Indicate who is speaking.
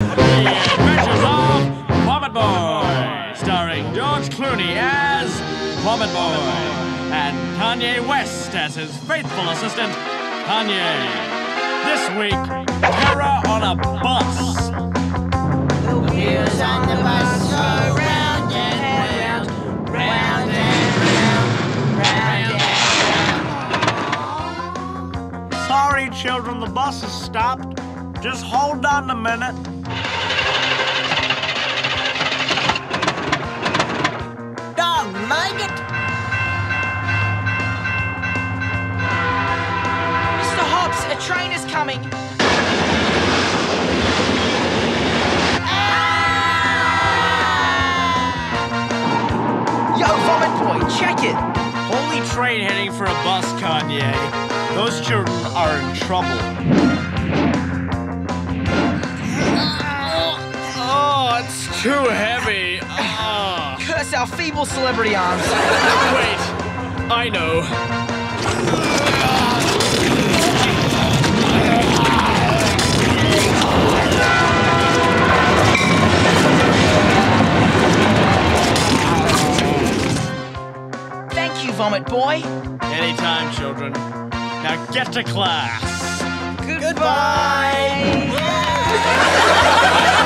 Speaker 1: The Adventures of Vomit Boy, starring George Clooney as Vomit Boy and Kanye West as his faithful assistant, Kanye. This week, terror on a bus.
Speaker 2: The wheels on the bus go round and round, round and round, round and round.
Speaker 3: Sorry, children, the bus has stopped. Just hold on a minute.
Speaker 2: Dog, mind it?
Speaker 4: Mr. Hobbs, a train is coming. Yo, Vomit Boy, check it.
Speaker 3: Holy train heading for a bus, Kanye. Those children are in trouble. Oh, it's too heavy.
Speaker 4: Curse our feeble celebrity arms.
Speaker 3: Wait, I know.
Speaker 4: Thank you, Vomit Boy.
Speaker 3: Anytime, children. Now get to class.
Speaker 4: Goodbye.